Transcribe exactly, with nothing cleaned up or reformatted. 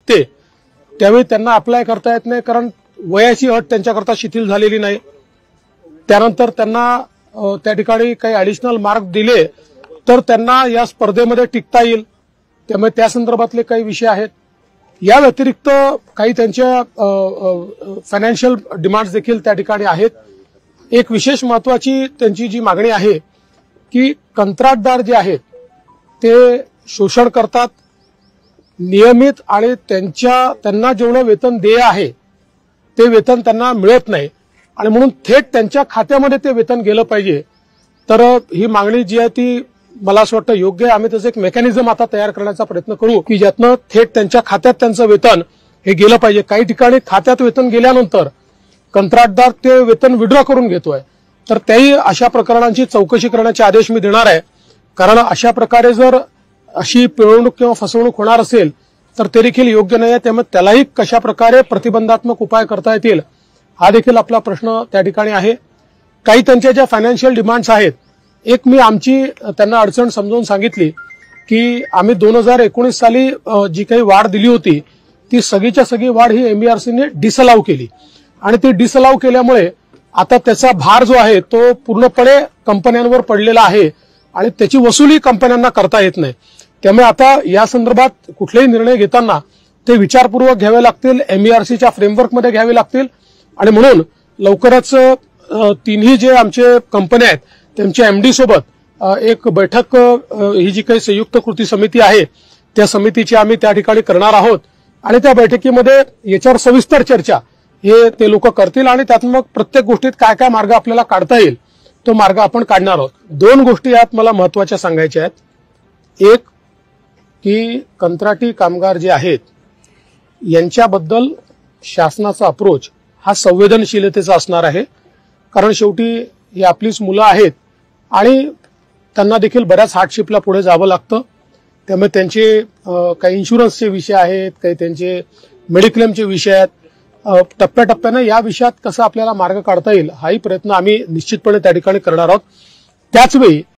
निघते त्यावेळी त्यांना अप्लाय करता येत नाही, कारण वयाची अट त्यांच्याकरता शिथिल झालेली नाही। त्यानंतर त्यांना त्या ठिकाणी काही ॲडिशनल मार्क दिले तर त्यांना या स्पर्धेमध्ये टिकता येईल, त्यामुळे त्या संदर्भातले काही विषय आहेत। या व्यतिरिक्त काही त्यांच्या फायनान्शियल डिमांड्स देखील त्या ठिकाणी आहेत। एक विशेष महत्वाची त्यांची जी मागणी आहे की कंत्राटदार जे आहेत ते शोषण करतात, नियमित आणि त्यांच्या त्यांना जेवढं वेतन देय आहे ते वेतन त्यांना मिळत नाही आणि म्हणून थेट त्यांच्या खात्यामध्ये ते वेतन गेलं पाहिजे। तर ही मागणी जी आहे ती मला असं वाटतं योग्य आहे। आम्ही त्याचं एक मेकॅनिझम आता तयार करण्याचा प्रयत्न करू की ज्यातनं थेट त्यांच्या खात्यात त्यांचं वेतन हे गेलं पाहिजे। काही ठिकाणी खात्यात वेतन गेल्यानंतर कंत्राटदार ते वेतन विड्रॉ करून घेतोय, तर त्याही अशा प्रकरणांची चौकशी करण्याचे आदेश मी देणार आहे, कारण अशा प्रकारे जर अशी पिळवणूक किंवा फसवणूक होणार असेल तर ते देखील योग्य नाही आहे। त्यामुळे त्यालाही कशा प्रकारे प्रतिबंधात्मक उपाय करता येतील हा देखील आपला प्रश्न त्या ठिकाणी आहे। काही त्यांच्या ज्या फायनान्शियल डिमांड्स आहेत, एक मी आमची त्यांना अडचण समजावून सांगितली की आम्ही दोन हजार एकोणीस साली जी काही वाढ दिली होती ती सगळीच्या सगळी वाढ ही एमईआरसीने डिसअलाव केली आणि ती डिसअलाव केल्यामुळे आता त्याचा भार जो आहे तो पूर्णपणे कंपन्यांवर पडलेला आहे आणि त्याची वसुली कंपन्यांना करता येत नाही। त्यामुळे आता या संदर्भात कुठलेही निर्णय घेताना ते विचारपूर्वक घ्यावे लागतील, एमईआरसीच्या फ्रेमवर्कमध्ये घ्यावे लागतील आणि म्हणून लवकरच तिन्ही जे आमचे कंपन्या आहेत त्यांच्या एमडी सोबत एक बैठक ही जी काही संयुक्त कृती समिती आहे त्या समितीची आम्ही त्या ठिकाणी करणार आहोत आणि त्या बैठकीमध्ये याच्यावर सविस्तर चर्चा हे ते लोक करतील आणि त्यात मग प्रत्येक गोष्टीत काय काय मार्ग आपल्याला काढता येईल तो मार्ग आपण काढणार आहोत। दोन गोष्टी यात मला महत्वाच्या सांगायच्या आहेत। एक की कंत्राटी कामगार जे आहेत यांच्याबद्दल शासनाचा अप्रोच हा संवेदनशीलतेचा असणार आहे, कारण शेवटी ही आपलीच मुलं आहेत आणि त्यांना देखील बऱ्याच हार्डशिपला पुढे जावं लागतं। त्यामुळे त्यांचे काही इन्शुरन्सचे विषय आहेत, काही त्यांचे मेडिक्लेमचे विषय आहेत। टप्प्याटप्प्याने या विषयात कसं आपल्याला मार्ग काढता येईल हाही प्रयत्न आम्ही निश्चितपणे त्या ठिकाणी करणार आहोत। त्याचवेळी